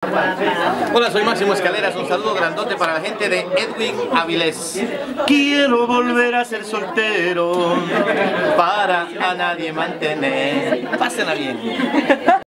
Hola, soy Máximo Escaleras, un saludo grandote para la gente de Edwin Avilés. Quiero volver a ser soltero Para a nadie mantener. Pásenla bien.